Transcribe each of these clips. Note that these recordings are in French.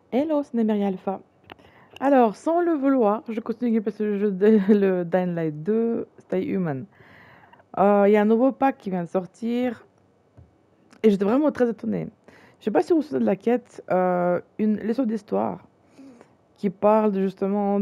Hello, c'est Nameria Alpha. Alors, sans le vouloir, je continue parce que le jeu de le Dying Light 2, Stay Human. Il y a un nouveau pack qui vient de sortir et j'étais vraiment très étonnée. Je sais pas si vous vous souvenez de la quête, une leçon d'histoire qui parle justement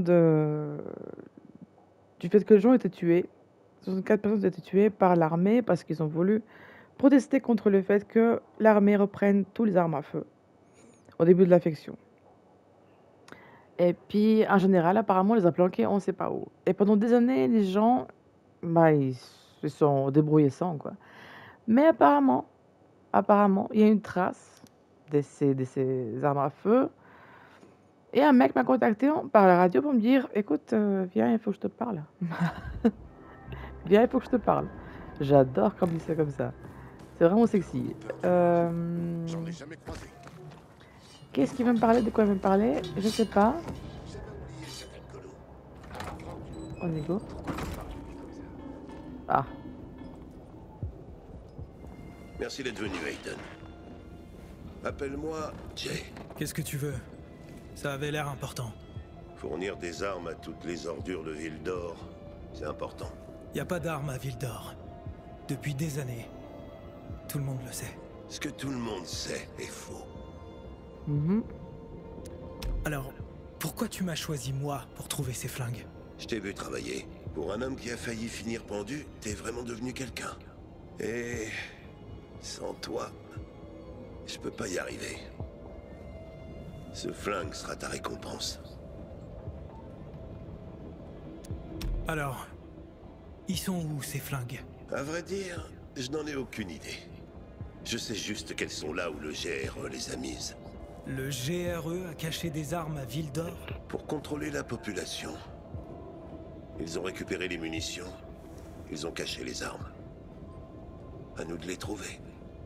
du fait que les gens étaient tués. 64 personnes ont été tuées par l'armée parce qu'ils ont voulu protester contre le fait que l'armée reprenne tous les armes à feu au début de l'affection. Et puis, un général, apparemment, les a planqués on ne sait pas où. Et pendant des années, les gens, bah, ils se sont débrouillés sans, quoi. Mais apparemment, il y a une trace de ces armes à feu. Et un mec m'a contacté par la radio pour me dire, écoute, viens, il faut que je te parle. Viens, il faut que je te parle. J'adore quand il fait comme ça. C'est vraiment sexy. J'en ai jamais croisé. Qu'est-ce qu'il veut me parler? De quoi il veut me parler? Je sais pas. J'avais oublié cet alcoolo. On y go. Pourquoi tu parles à lui comme ça? Ah, Merci d'être venu, Hayden. Appelle-moi Jay. Qu'est-ce que tu veux? Ça avait l'air important. Fournir des armes à toutes les ordures de Ville d'Or, c'est important. Y a pas d'armes à Ville d'Or. Depuis des années. Tout le monde le sait. Ce que tout le monde sait est faux. mhm. Alors, pourquoi tu m'as choisi moi pour trouver ces flingues? Je t'ai vu travailler. Pour un homme qui a failli finir pendu, t'es vraiment devenu quelqu'un. Et sans toi, je peux pas y arriver. Ce flingue sera ta récompense. Alors, ils sont où ces flingues? À vrai dire, je n'en ai aucune idée. Je sais juste qu'elles sont là où le GRE les a mises. Le GRE a caché des armes à Ville d'Or? Pour contrôler la population. Ils ont récupéré les munitions. Ils ont caché les armes. À nous de les trouver.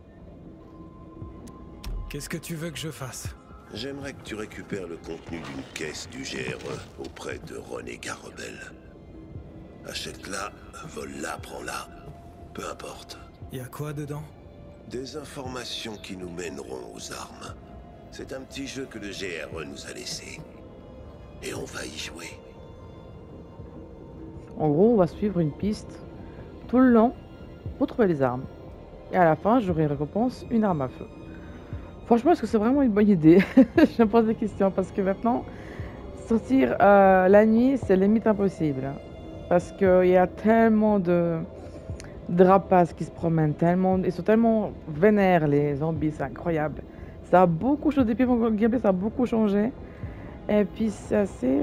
Qu'est-ce que tu veux que je fasse? J'aimerais que tu récupères le contenu d'une caisse du GRE auprès de Renégat Rebelle. Achète-la, vole-la, prends-la. Peu importe. Y a quoi dedans? Des informations qui nous mèneront aux armes. C'est un petit jeu que le GRE nous a laissé. Et on va y jouer. En gros, on va suivre une piste tout le long pour trouver les armes. Et à la fin, j'aurai une récompense, une arme à feu. Franchement, est-ce que c'est vraiment une bonne idée? Je me pose des questions parce que maintenant, sortir la nuit, c'est limite impossible. Parce qu'il y a tellement de rapaces qui se promènent, tellement, ils sont tellement vénères, les zombies, c'est incroyable. Ça a beaucoup changé, depuis mon gameplay, ça a beaucoup changé. Et puis, c'est assez...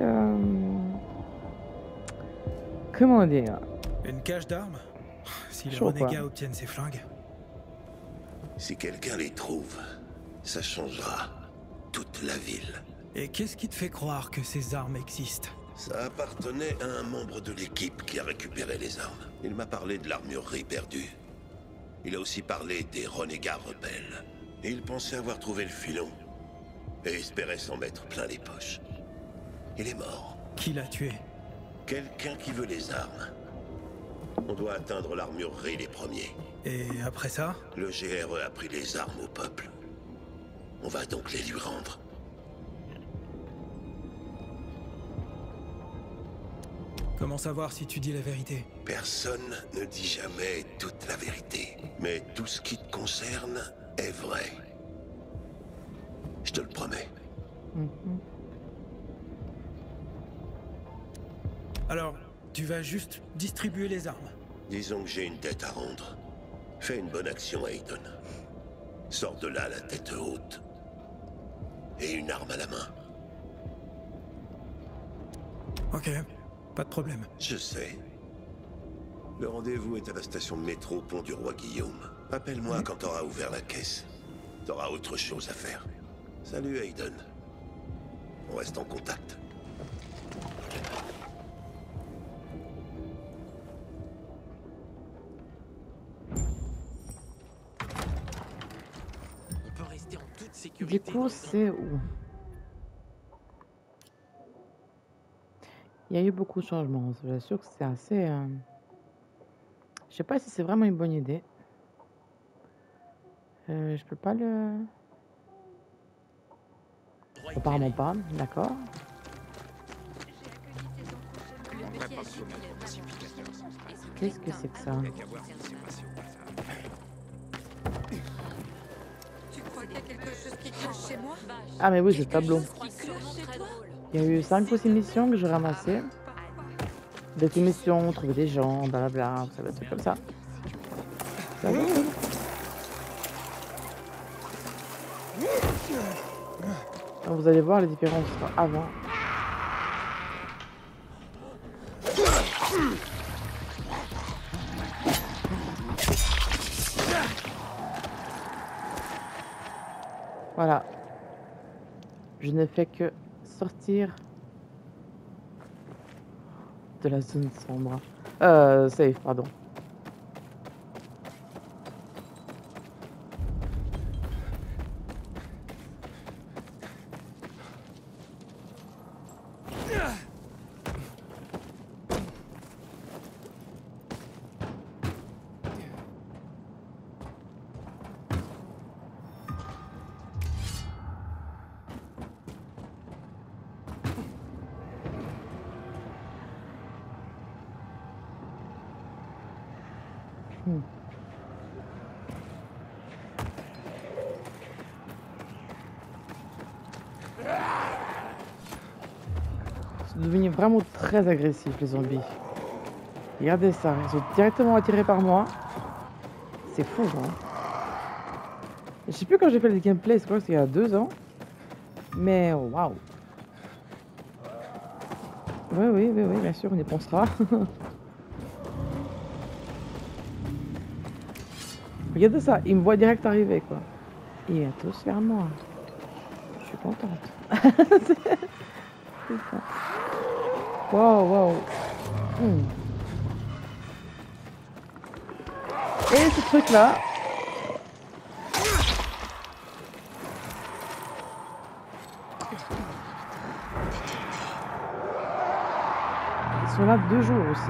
comment dire? Une cache d'armes? Si les Chaud, quoi. renégats obtiennent ces flingues. Si quelqu'un les trouve, ça changera toute la ville. Et qu'est-ce qui te fait croire que ces armes existent? Ça appartenait à un membre de l'équipe qui a récupéré les armes. Il m'a parlé de l'armurerie perdue. Il a aussi parlé des renégats rebelles. Et il pensait avoir trouvé le filon. Et espérait s'en mettre plein les poches. Il est mort. Qui l'a tué? Quelqu'un qui veut les armes. On doit atteindre l'armurerie les premiers. Et après ça? Le GRE a pris les armes au peuple. On va donc les lui rendre. Comment savoir si tu dis la vérité? Personne ne dit jamais toute la vérité. Mais tout ce qui te concerne est vrai. Je te le promets. Mhm. Alors, tu vas juste distribuer les armes. Disons que j'ai une dette à rendre. Fais une bonne action, Hayden. Sors de là la tête haute. Et une arme à la main. Ok, pas de problème. Je sais. Le rendez-vous est à la station de métro Pont du Roi Guillaume. Appelle-moi quand t'auras ouvert la caisse. T'auras autre chose à faire. Salut, Hayden. On reste en contact. On peut rester en toute Du sécurité. coup, c'est où? Il y a eu beaucoup de changements. Je suis sûre que c'est assez... Je sais pas si c'est vraiment une bonne idée. Je peux pas le... Apparemment pas, d'accord. Je demanderai pas de mettre au précipitateur. Qu'est-ce que c'est que ça? Il y a qu'à voir ce qui s'est passé au passage. Tu crois qu'il y a quelque chose qui cloche chez moi? Ah mais oui, c'est le tableau. Qui cloche chez toi? Il y a eu 5 ou 6 missions que j'ai ramassées. Des missions, trouver des gens, blablabla, ça va être comme ça. Ça va, oui. Donc, vous allez voir les différences avant. Voilà. Je ne fais que sortir de la zone sombre. Safe, pardon. C'est devenu vraiment très agressif, les zombies. Regardez ça, ils sont directement attirés par moi. C'est fou, hein. Je sais plus quand j'ai fait le gameplay, c'est quoi, c'était il y a 2 ans. Mais waouh. Oui, bien sûr, on y pensera. Regardez ça, il me voit direct arriver, quoi. Il vient tous vers moi. Je suis contente. C'est ça. Wow. Et ce truc-là. Ils sont là 2 jours aussi.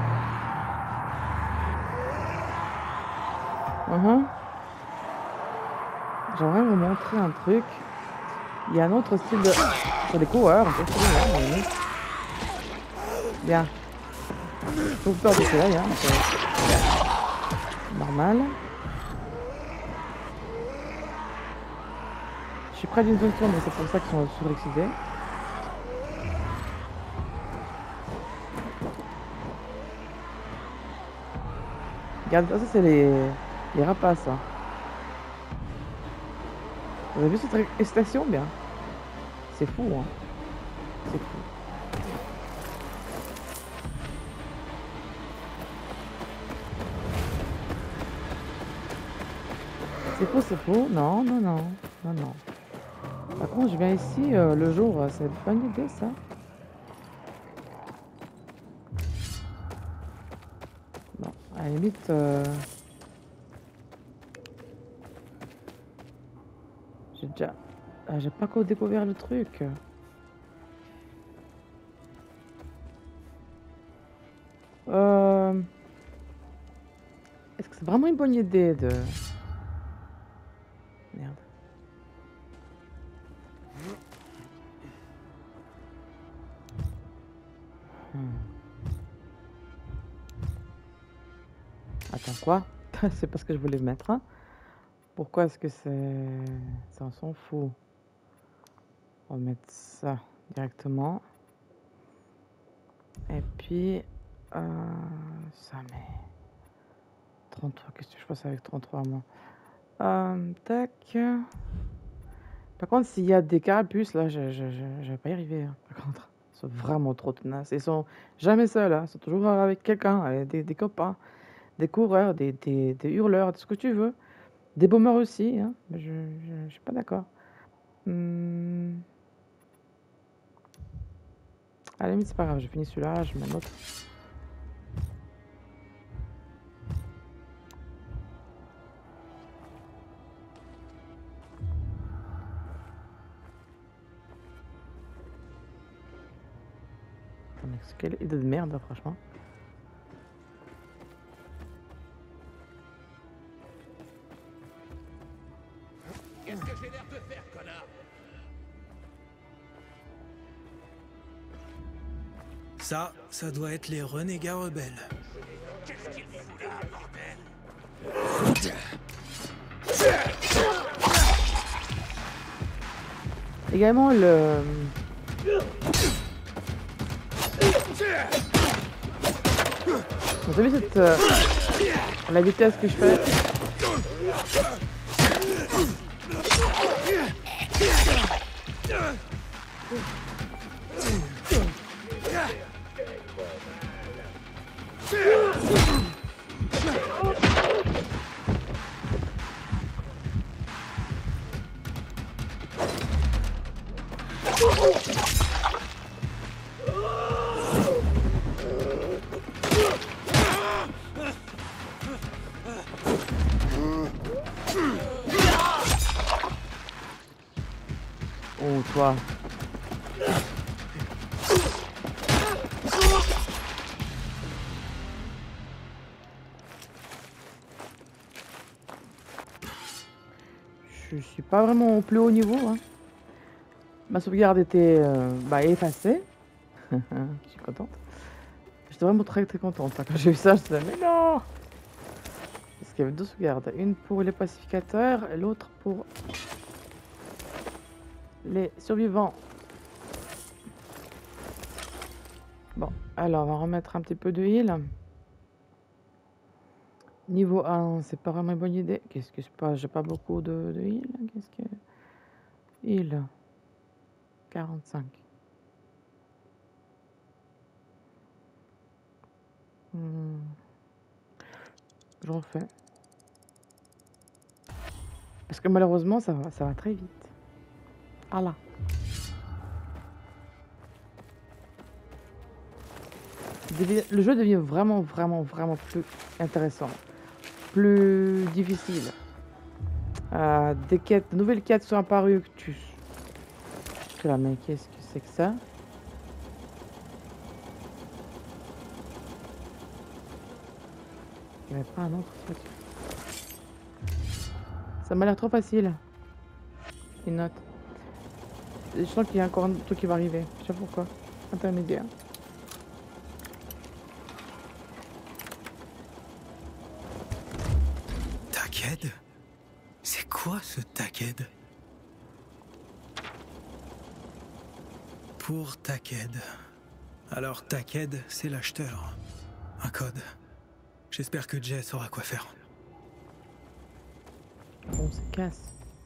J'aimerais vous montrer un truc. Il y a un autre style de... C'est des coureurs, on peut se trouver là, bien. Faut peur de cela, hein. Normal. Je suis près d'une zone sombre, c'est pour ça qu'ils sont surexcités. Regarde, ça c'est les rapaces. Hein. Vous avez vu cette excitation bien? C'est fou, hein. C'est fou. C'est faux. Non. Par contre, je viens ici le jour, c'est une bonne idée ça. Bon, à la limite... j'ai pas encore découvert le truc. Est-ce que c'est vraiment une bonne idée de... Merde. Attends, quoi? C'est pas ce que je voulais mettre. Hein. Pourquoi est-ce que c'est... Ça, on s'en fout. On va mettre ça directement. Et puis... ça, mais... 33, qu'est-ce que je passe avec 33 moi? Tac. Par contre, s'il y a des carapuces, là, je vais pas y arriver. Hein, par contre, ils sont vraiment trop tenaces. Ils sont jamais seuls. Hein. Ils sont toujours avec quelqu'un, avec des copains, des coureurs, des hurleurs, tout ce que tu veux. Des bombers aussi. Hein. Mais je suis pas d'accord. À la limite, c'est pas grave. Je finis celui-là, je mets un autre. Quelle idée de merde, hein, franchement. Qu'est-ce que j'ai l'air de faire, connard? Ça doit être les renégats rebelles. Également le... Vous avez vu cette... la vitesse que je fais? Oh, toi. Je suis pas vraiment au plus haut niveau, hein. Ma sauvegarde était effacée. Je suis contente. J'étais vraiment très contente, hein. Quand j'ai vu ça, je me disais, mais non! Parce qu'il y avait deux sauvegardes. Une pour les pacificateurs et l'autre pour les survivants. Bon, alors on va remettre un petit peu de heal. Niveau 1, c'est pas vraiment une bonne idée. Qu'est-ce que c'est pas? J'ai pas beaucoup de heal. Qu'est-ce que. Heal. 45. J'en fais. Parce que malheureusement, ça va très vite. Ah là. Le jeu devient vraiment plus intéressant. Plus difficile. Des quêtes, de nouvelles quêtes sont apparues que tu... Là, mais qu'est-ce que c'est que ça? Il n'y avait pas un autre truc. Ça m'a l'air trop facile. Une note. Je sens qu'il y a encore un truc qui va arriver. Je sais pas pourquoi. Intermédiaire. Taked? C'est quoi ce Taked? Pour Taked. Alors Taked, c'est l'acheteur. Un code. J'espère que Jay saura quoi faire. On se casse.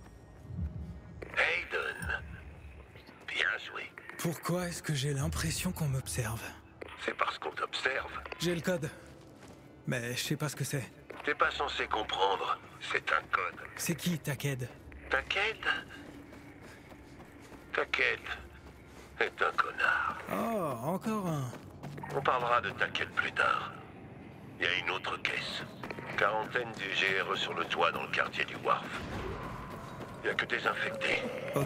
Hayden. Bien joué. Pourquoi est-ce que j'ai l'impression qu'on m'observe? C'est parce qu'on t'observe. J'ai le code. Mais je sais pas ce que c'est. T'es pas censé comprendre. C'est un code. C'est qui Taked? Taked est un connard. Oh, encore un. On parlera de Taked plus tard. Il y a une autre caisse. Quarantaine du GRE sur le toit dans le quartier du Wharf. Il y a que des infectés. Ok.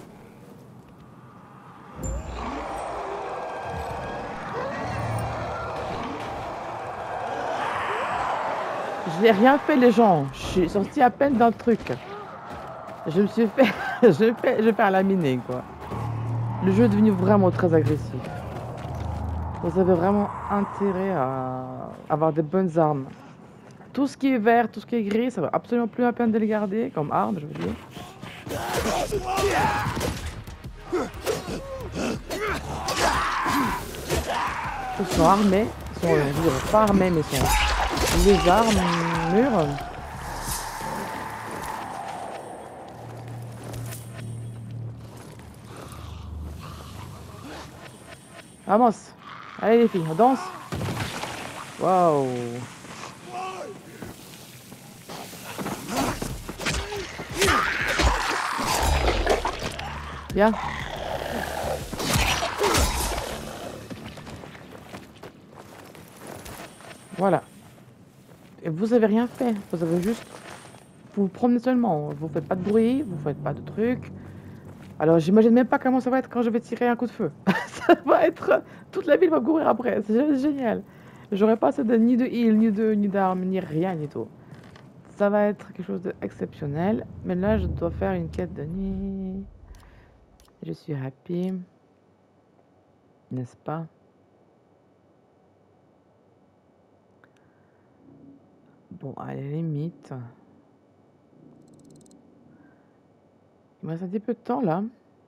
Je n'ai rien fait, les gens. Je suis sorti à peine d'un truc. Je me suis fait... je vais faire laminer, quoi. Le jeu est devenu vraiment très agressif. Vous avez vraiment intérêt à avoir des bonnes armes. Tout ce qui est vert, tout ce qui est gris, ça va absolument plus la peine de les garder comme armes, je veux dire. Ils sont armés. Ils sont, je veux dire, pas armés, mais ils sont... Les armes mûres. Avance. Allez les filles, on danse. Waouh. Bien. Voilà. Et vous avez rien fait. Vous avez juste... Vous vous promenez seulement. Vous faites pas de bruit, vous faites pas de trucs. Alors j'imagine même pas comment ça va être quand je vais tirer un coup de feu. Ça va être... Toute la ville va courir après. C'est génial. J'aurai pas assez ni de heal, ni d'armes, ni rien du tout. Ça va être quelque chose d'exceptionnel. Mais là, je dois faire une quête de nuit. Je suis happy. N'est-ce pas? Bon, à la limite. Il me reste un petit peu de temps là.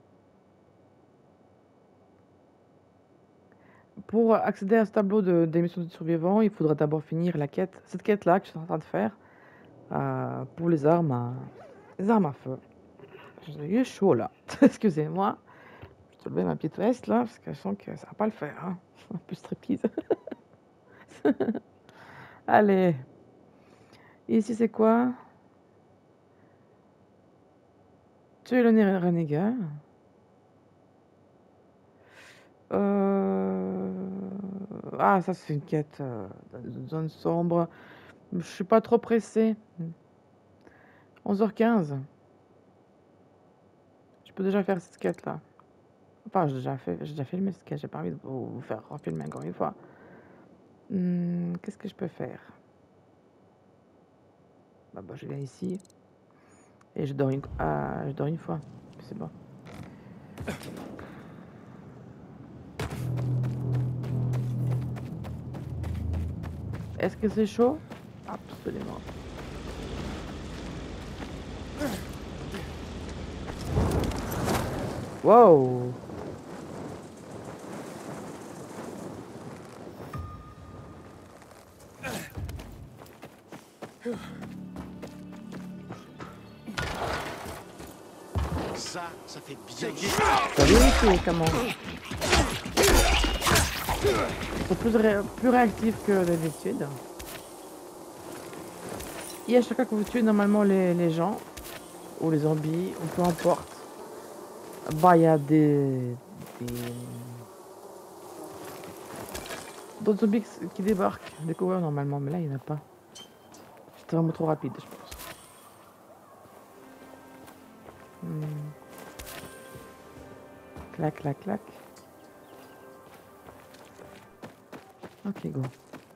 Pour accéder à ce tableau des missions de survivants, il faudra d'abord finir la quête, cette quête-là que je suis en train de faire pour les armes à feu. J'ai eu chaud là. Excusez-moi. Je te lever ma petite veste là parce que je sens que ça va pas le faire. Hein. Un peu striptease. Allez. Ici c'est quoi? Tuer le renégat. Ah, ça c'est une quête dans une zone sombre. Je suis pas trop pressée. 11h15. Je peux déjà faire cette quête là. Enfin, j'ai déjà filmé cette quête. J'ai pas envie de vous faire refilmer encore une fois. Qu'est-ce que je peux faire? Bah, je viens ici. Et je dors une fois. C'est bon. Est-ce que c'est chaud? Absolument. Wow! Ça fait bien. T'as vérifié comment? Ils sont plus réactifs que d'habitude. Et à chaque fois que vous tuez normalement les gens, ou les zombies, ou peu importe, bah il y a d'autres zombies qui débarquent, des coureurs normalement, mais là il n'y en a pas. C'était vraiment trop rapide, je pense. Clac, clac, clac. Ok, go.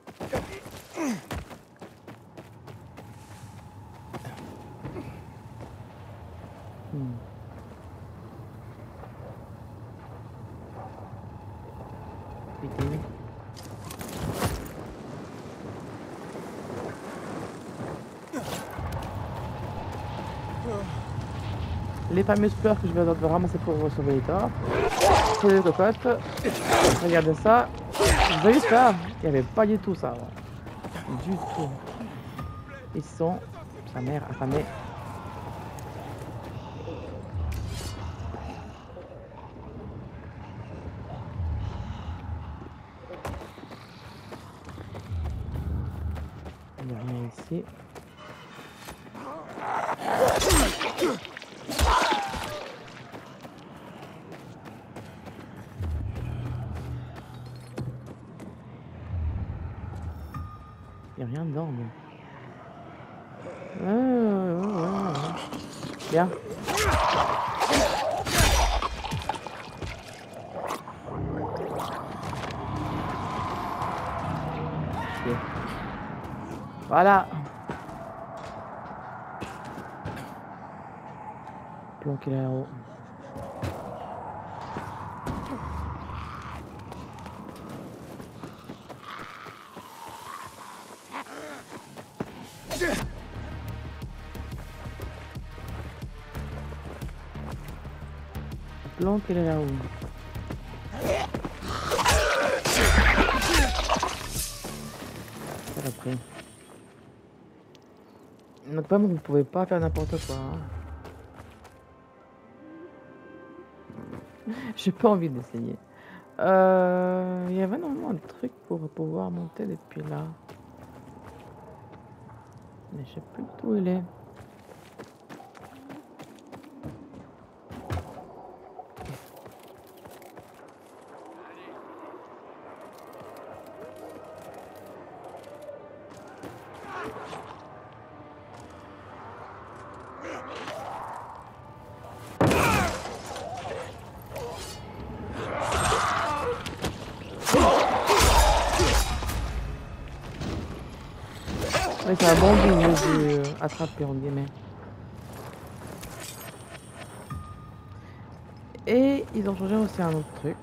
Vite. Les fameuses fleurs que je vais devoir ramasser pour sauver les torts. C'est les cocottes. Regardez ça. Vous avez vu ça? Il n'y avait pas du tout ça. Du tout. Ils sont sa mère affamée. Il n'y a rien ici. Il n'y a rien dedans, mais... Bien. Okay. Voilà. Planqué là-haut. Planqué là-haut. Après. Donc pas, vous pouvez pas faire n'importe quoi. Hein. J'ai pas envie d'essayer. Il y avait normalement un truc pour pouvoir monter depuis là. Mais je sais plus où il est. Ouais, c'est un bon but de attraper en guillemets. Et ils ont changé aussi un autre truc.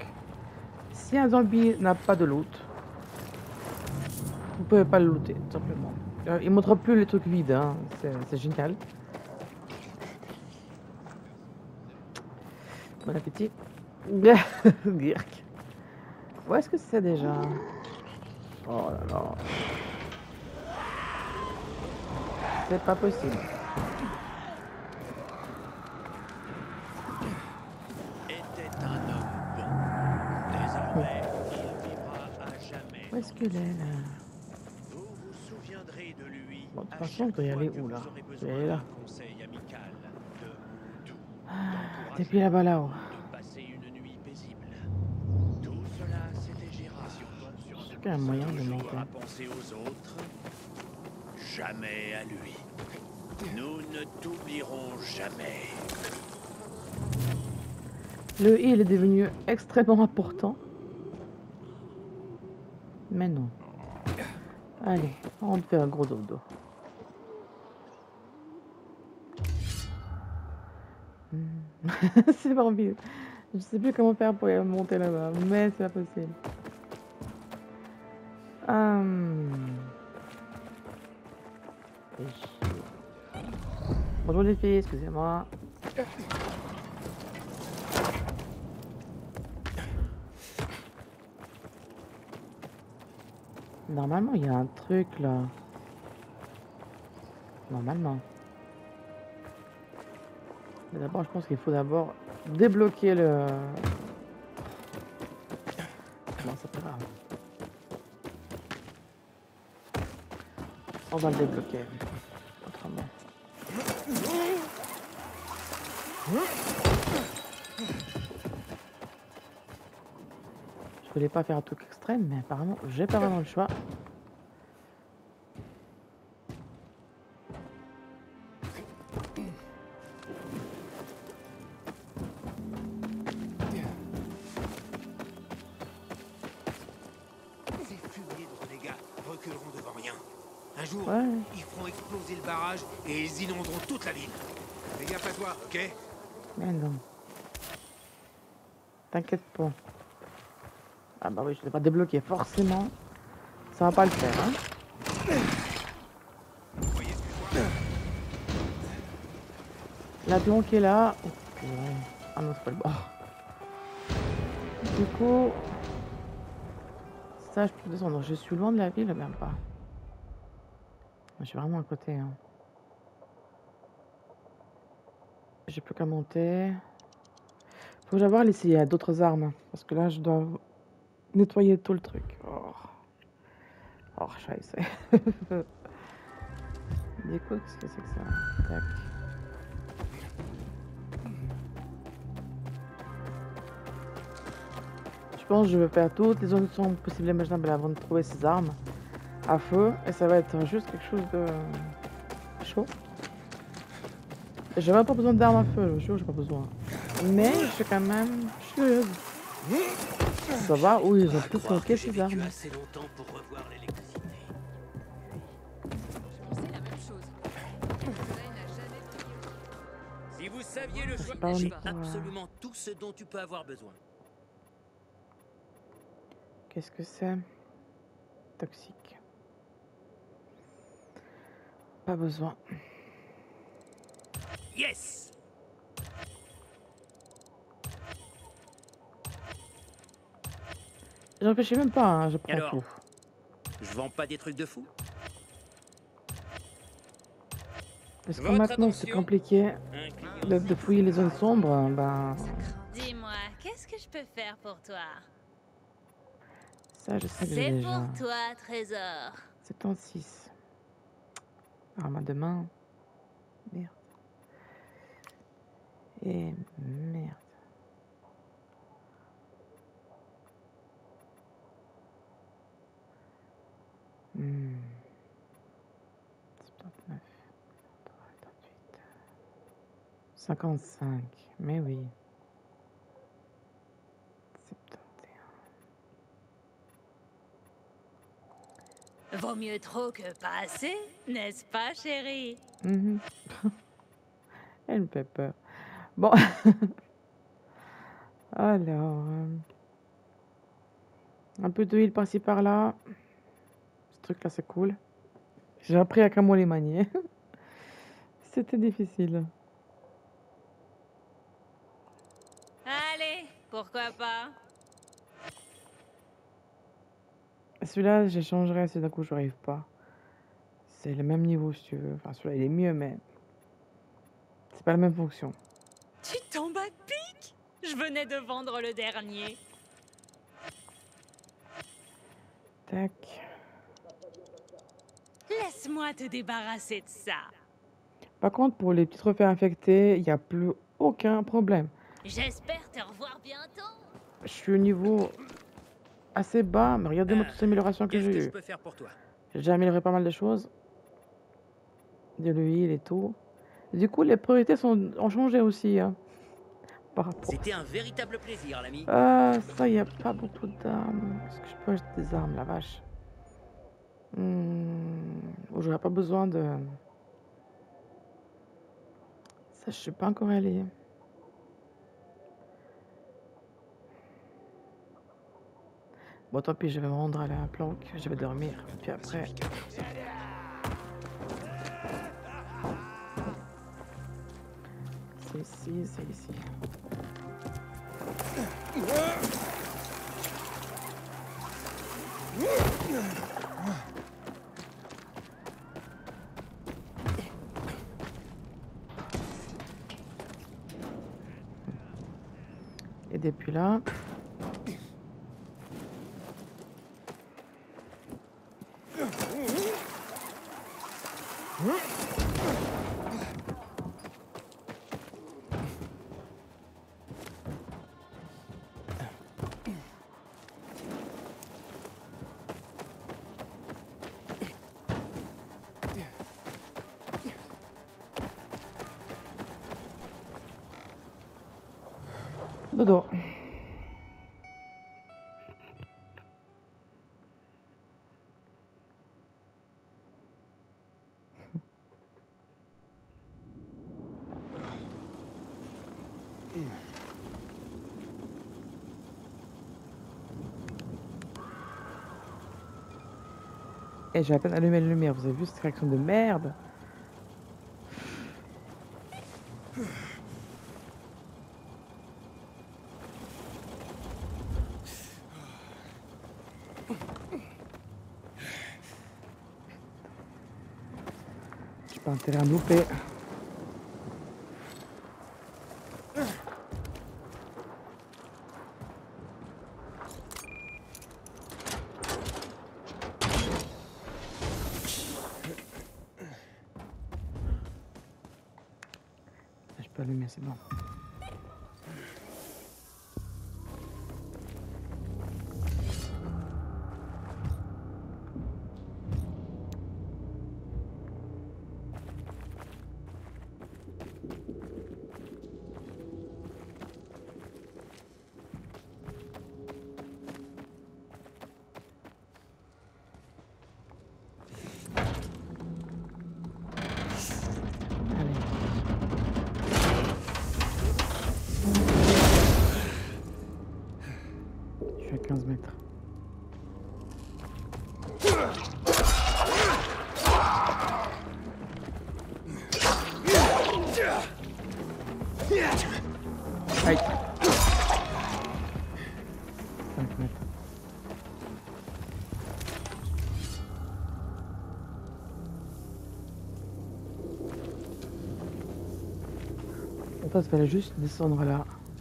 Si un zombie n'a pas de loot, vous pouvez pas le looter, tout simplement. Il montre plus les trucs vides, hein. C'est génial. Bon appétit. Girk. Où est-ce que c'est déjà? Oh là là. C'est pas possible. Était un homme bon. Désormais, il vivra à jamais. Où est-ce qu'elle est là? Vous vous souviendrez de lui. Bon, de toute à façon, chaque on doit y fois aller que où, là? vous aurez Je besoin vais aller là. d'un conseil amical, de mots doux, T'es plus là-bas là-haut. de passer une nuit paisible. Tout cela s'étagira. Si on tombe sur Je sais un qu'il y a un moyen de toujours monter. à penser aux autres, jamais à lui. Nous ne t'oublierons jamais. Le heal est devenu extrêmement important. Mais non. Allez, on te fait un gros dodo. C'est pas envie. Je sais plus comment faire pour y monter là-bas, mais c'est pas possible. Fais chier. Bonjour les filles, excusez-moi. Normalement, il y a un truc là. Normalement. Mais d'abord, je pense qu'il faut d'abord débloquer le... Non, c'est pas grave. On va le débloquer. Autrement. Je voulais pas faire un truc extrême, mais apparemment, j'ai pas vraiment le choix. Ces fumiers de renégats reculeront devant rien. Un jour, Ouais. ils feront exploser le barrage et ils inonderont toute la ville. Fais gaffe à toi, ok? Mais non. T'inquiète pas. Ah bah oui, je l'ai pas débloqué. Forcément, ça va pas le faire, hein. Vous voyez ce que je vois? L'avion qui est là. Oh, purée. Ah non, c'est pas le bord. Du coup, ça, je peux descendre. Je suis loin de la ville, même pas. Je suis vraiment à côté, hein. J'ai plus qu'à monter. Faut que j'aille voir s'il y a d'autres armes. Parce que là, je dois nettoyer tout le truc. Oh, oh scheiße. Du coup, qu'est-ce que c'est que ça? Tac. Je pense que je vais faire toutes les zones sombres possibles et imaginables avant de trouver ces armes à feu. Et ça va être juste quelque chose de chaud. J'ai même pas besoin d'armes à feu, je vous jure, j'ai pas besoin. Mais je suis quand même curieuse. Ça va où ils ont pu planquer ces armes. Assez longtemps pour revoir l'électricité. Je pensais la même chose. Cela n'a jamais brillé. Si vous saviez le choix, pas j'ai encore, absolument tout ce dont tu peux avoir besoin. Qu'est-ce que c'est? Toxique. Pas besoin. Yes! Je réfléchis même pas, hein, je prends Alors tout. Je vends pas des trucs de fou? Parce que Votre maintenant c'est attention. compliqué Un client de fouiller les zones sombres, ben Dis-moi, qu'est-ce que je peux faire pour toi? ça je sais que j'ai C'est déjà. pour toi, trésor. 76. Arme de main. Merde. Et merde. Hmm. 79. 88. 55. Mais oui. 71. Vaut mieux trop que pas assez, n'est-ce pas, chérie? Mhm. Elle me fait peur. Bon. Alors. Un peu d'huile par-ci par-là. Ce truc-là, c'est cool. J'ai appris à comment les manier. C'était difficile. Allez, pourquoi pas? Celui-là, j'échangerais si d'un coup je n'arrive pas. C'est le même niveau si tu veux. Enfin, celui-là, il est mieux, mais c'est pas la même fonction. Tu tombes à pic? Je venais de vendre le dernier. Tac. Laisse-moi te débarrasser de ça. Par contre, pour les petits trophées infectés, il n'y a plus aucun problème. J'espère te revoir bientôt. Je suis au niveau assez bas, mais regardez-moi toutes les améliorations que Qu'est-ce que j'ai je eues. peux faire pour toi? J'ai déjà amélioré pas mal de choses. De l'huile et tout. Du coup, les priorités ont changé aussi. Hein, par rapport. C'était un véritable plaisir, l'ami. Ça, il n'y a pas beaucoup d'armes. Est-ce que je peux acheter des armes, la vache? J'aurais pas besoin de... Ça, je suis pas encore allée. Bon, tant pis, je vais me rendre à la planque. Je vais dormir. Puis après... C'est ici, c'est ici. Et depuis là... Dodo. Et j'ai à peine allumé la lumière, vous avez vu cette réaction de merde? J'ai pas intérêt à me louper. Je peux allumer, c'est bon. Je suis à 15 mètres. Aïe. 5 mètres. Attends, il fallait juste descendre là.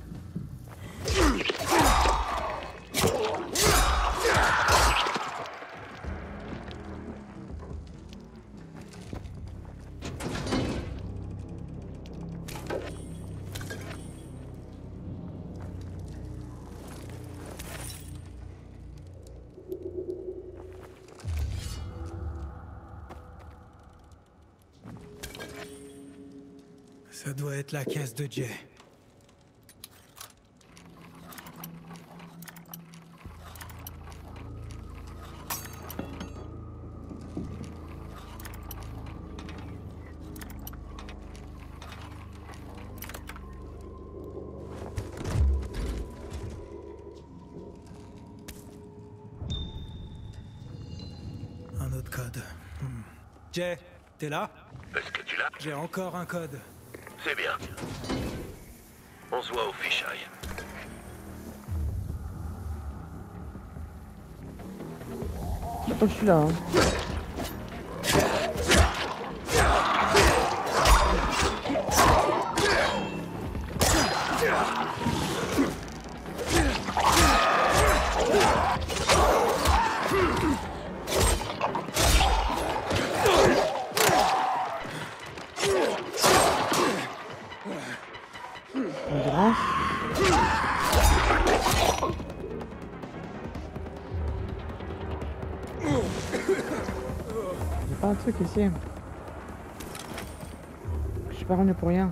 Ça doit être la caisse de Jay. Un autre code. Jay, t'es là? Est-ce que tu l'as? J'ai encore un code. C'est bien. On se voit au fisheye. Attends, je suis là. Hein. On dérange. J'ai pas un truc ici. Je suis pas revenu pour rien.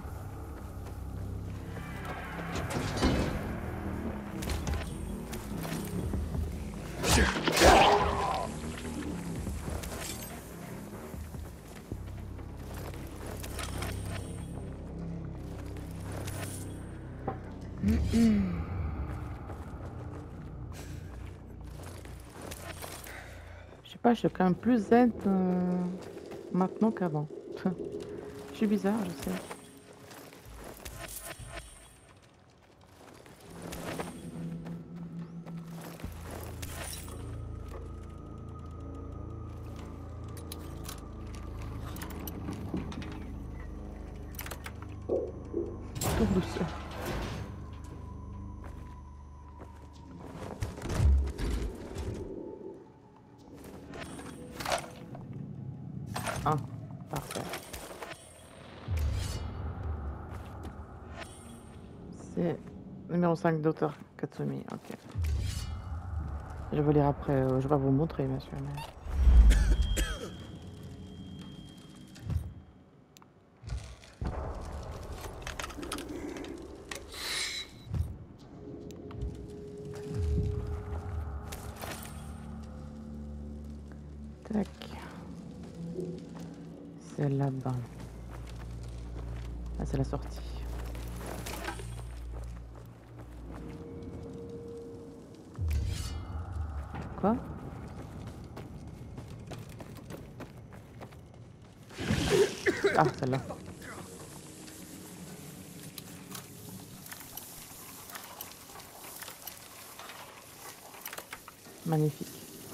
Je sais pas, je suis quand même plus zen maintenant qu'avant. Je suis bizarre, je sais. Tout douceur. Ah, parfait. C'est numéro 5 d'auteur Katsumi, ok. Je vais lire après, je vais pas vous montrer, bien sûr. Mais... Tac. C'est là-bas. Ah, c'est la sortie. Quoi? Ah, celle-là. Magnifique.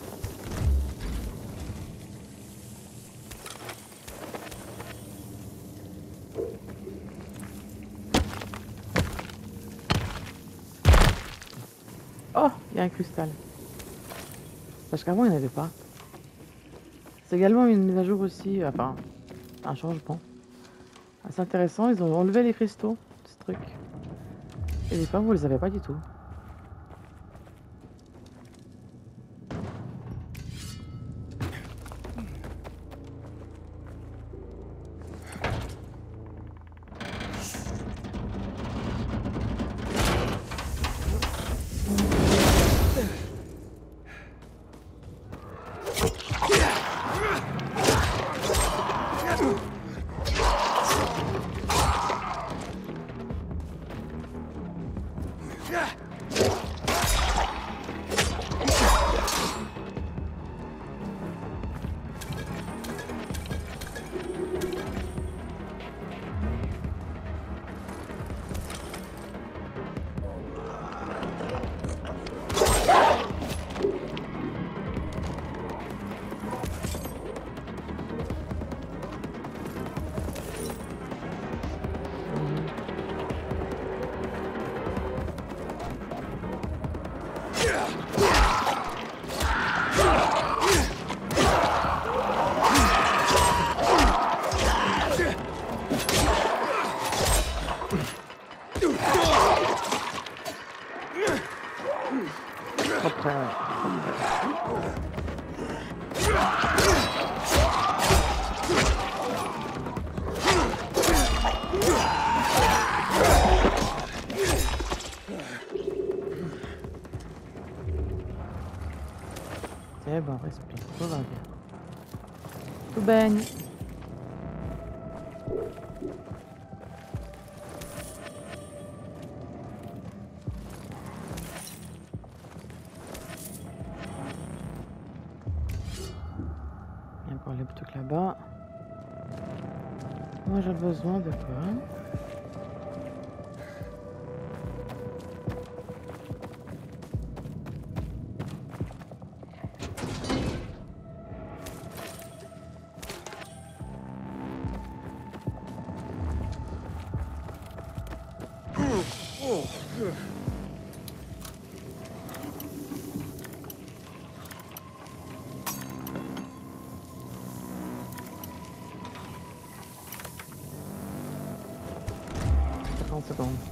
Oh, il y a un cristal. Parce qu'avant, il n'y en avait pas. C'est également une mise à jour aussi, enfin, un changement. Assez intéressant, ils ont enlevé les cristaux, ce truc. Et les fois, vous les avez pas du tout. Après, c'est bon, respire, tout va bien. Tout baigne. Il y a encore les trucs là-bas. Moi j'ai besoin de quoi? Secondes.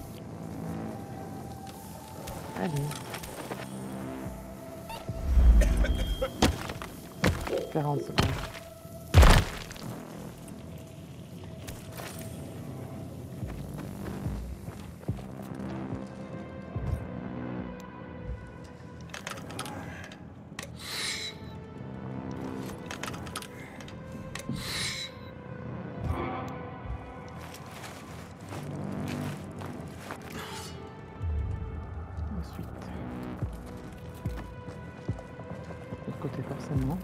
Allez. 40 secondes. Côté forcément.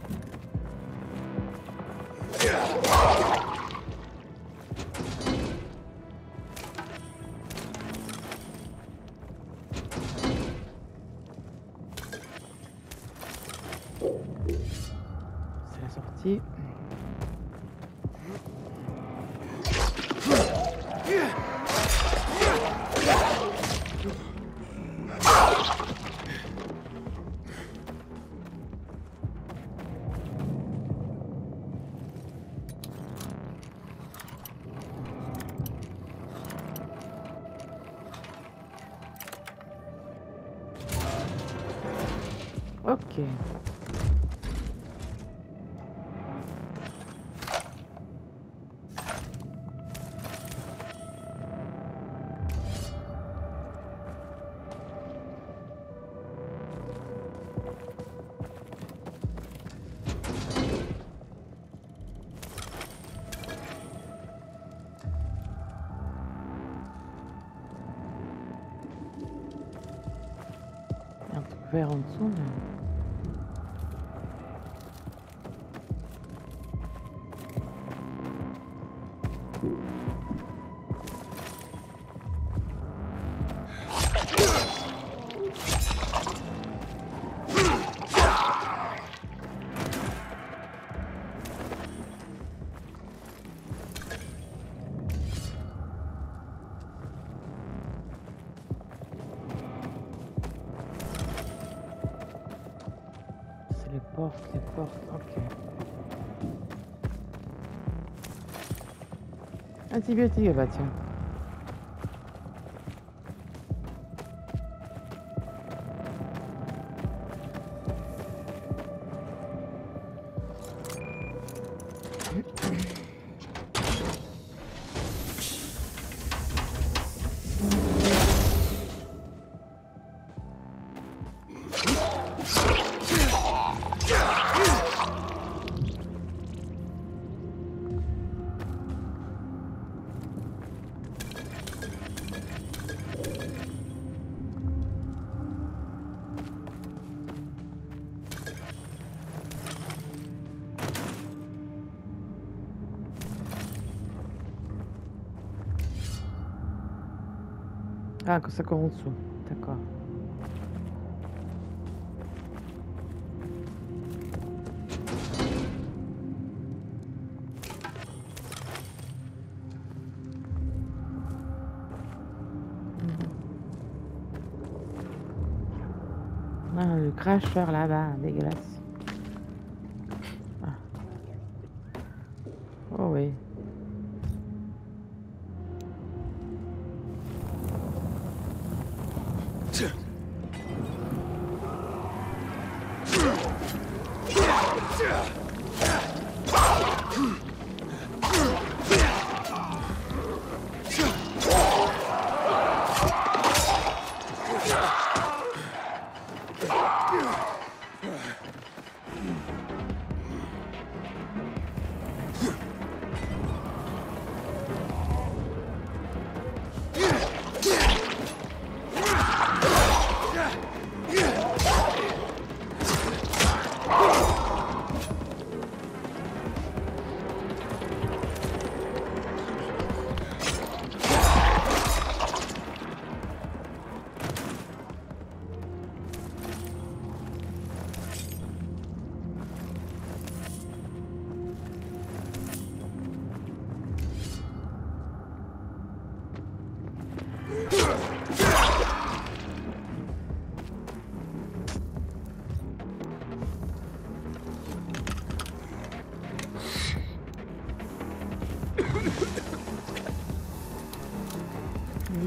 C'est la sortie. Ok. Il y a un truc vert en dessous là. Les portes, ok. Antibiotiques, bah tiens. Ah, que ça court en dessous. D'accord. Ah, le cracheur là-bas, dégueulasse. Ah. Oh oui.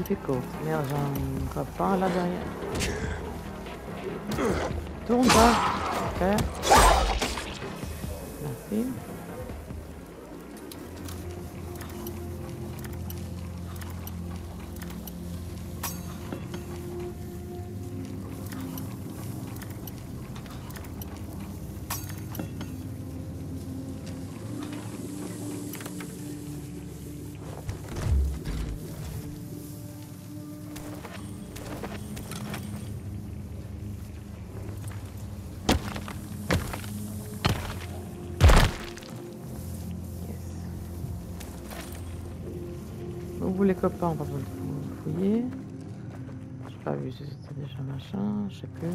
difficult. Merde, j'en vois pas là derrière. Tourne pas. Ok. Merci. Vous les copains, on va vous fouiller. J'ai pas vu si c'était déjà machin, je sais plus.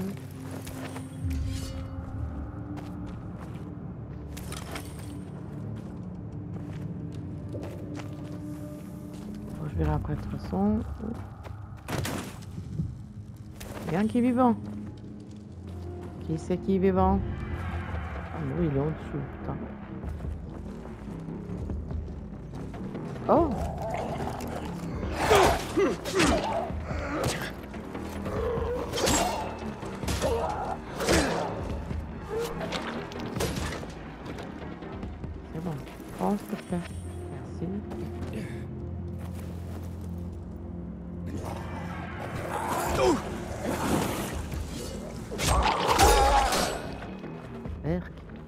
Bon, je verrai après de toute façon. Il y a un qui est vivant. Qui c'est qui est vivant? Ah non, il est en dessous, putain. Oh! C'est bon. Oh, s'il te plaît. Merci. Merde.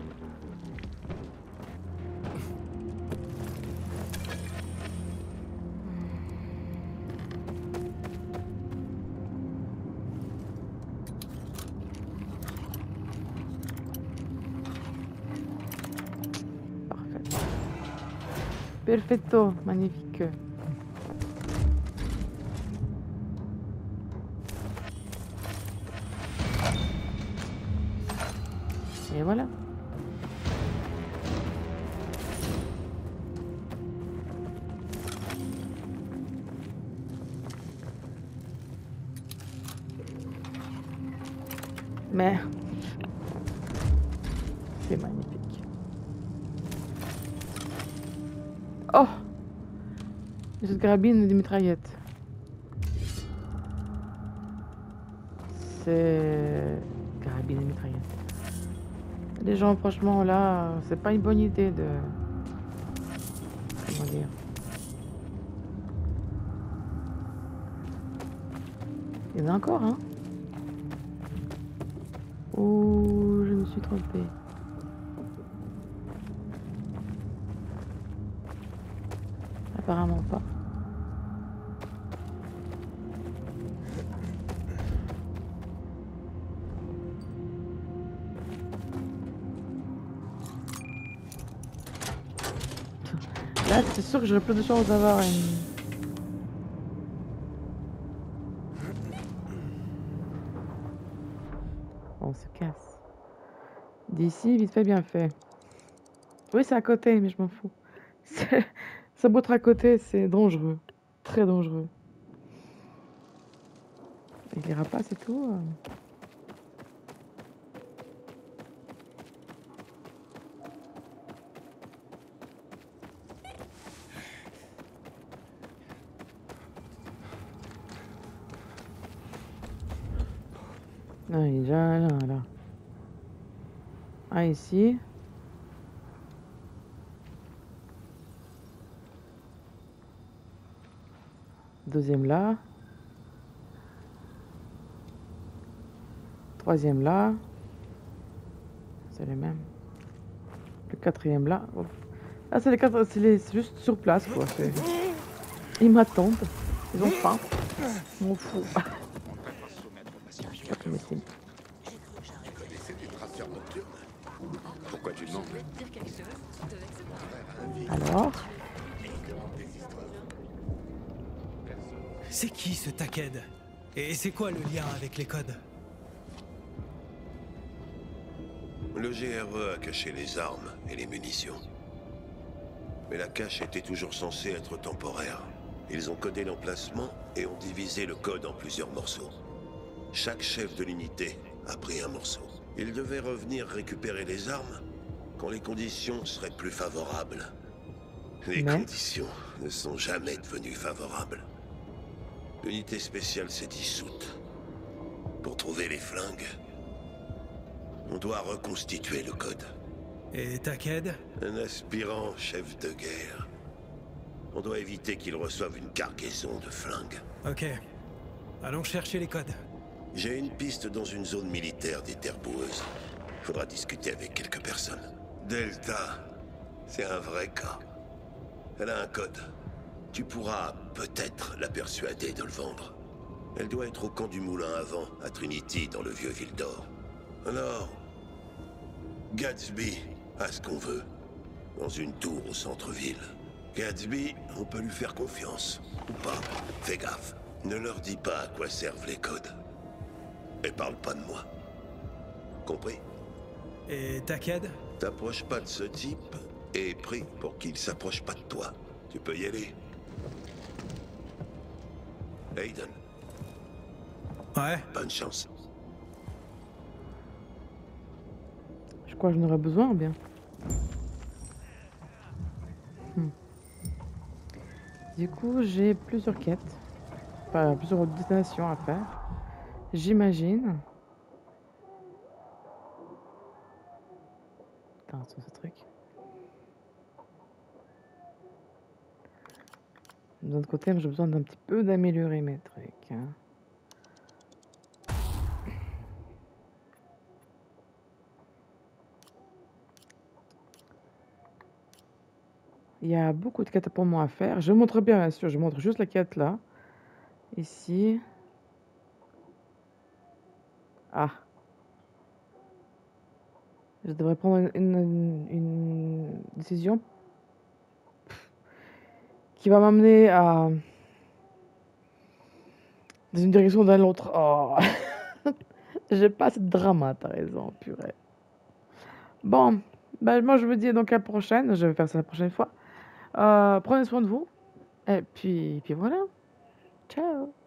Perfetto, magnifique. Et voilà. Mais c'est magnifique. Oh! Cette carabine et des mitraillettes. C'est... Carabine et mitraillettes. Les gens, franchement, là, c'est pas une bonne idée de... Comment dire? Il y en a encore, hein? Oh, je me suis trompée. Apparemment pas. Là, c'est sûr que j'aurais plus de chance d'avoir une... On se casse. D'ici, vite fait, bien fait. Oui, c'est à côté, mais je m'en fous. Ça beau être à côté, c'est dangereux. Très dangereux. Il ira pas, c'est tout. Ah, il est déjà là. Ah, ici. Deuxième là. Troisième là. C'est les mêmes. Le quatrième là. Oh. Ah, c'est les quatre. C'est juste sur place, quoi. Ils m'attendent. Ils ont faim. Je m'en fous. Pourquoi tu demandes? Alors? C'est qui ce Taked? Et c'est quoi le lien avec les codes? Le GRE a caché les armes et les munitions. Mais la cache était toujours censée être temporaire. Ils ont codé l'emplacement et ont divisé le code en plusieurs morceaux. Chaque chef de l'unité a pris un morceau. Ils devaient revenir récupérer les armes quand les conditions seraient plus favorables. Les conditions ne sont jamais devenues favorables. L'unité spéciale s'est dissoute. Pour trouver les flingues, on doit reconstituer le code. Et Taked? Un aspirant chef de guerre. On doit éviter qu'il reçoive une cargaison de flingues. Ok. Allons chercher les codes. J'ai une piste dans une zone militaire des terres boueuses. Faudra discuter avec quelques personnes. Delta, c'est un vrai cas. Elle a un code. Tu pourras peut-être la persuader de le vendre. Elle doit être au camp du Moulin avant, à Trinity, dans le vieux Ville d'Or. Alors, Gatsby a ce qu'on veut, dans une tour au centre-ville. Gatsby, on peut lui faire confiance, ou pas. Fais gaffe, ne leur dis pas à quoi servent les codes. Et parle pas de moi. Compris? Et Taked? T'approches pas de ce type, et prie pour qu'il s'approche pas de toi. Tu peux y aller. Aiden, Ouais. bonne chance. Je crois que j'en aurais besoin, bien. Du coup, j'ai plusieurs quêtes. Enfin, plusieurs destinations à faire. J'imagine. Putain, c'est ce truc. D'un autre côté, j'ai besoin d'un petit peu d'améliorer mes trucs. Hein. Il y a beaucoup de quêtes pour moi à faire. Je montre bien sûr, je montre juste la quête là. Ici. Ah. Je devrais prendre une décision qui va m'amener à dans une direction ou dans l'autre. Oh. J'ai pas assez de drama, t'as raison, purée. Bon, bah, moi je vous dis donc à la prochaine. Je vais faire ça la prochaine fois. Prenez soin de vous. Et puis voilà. Ciao.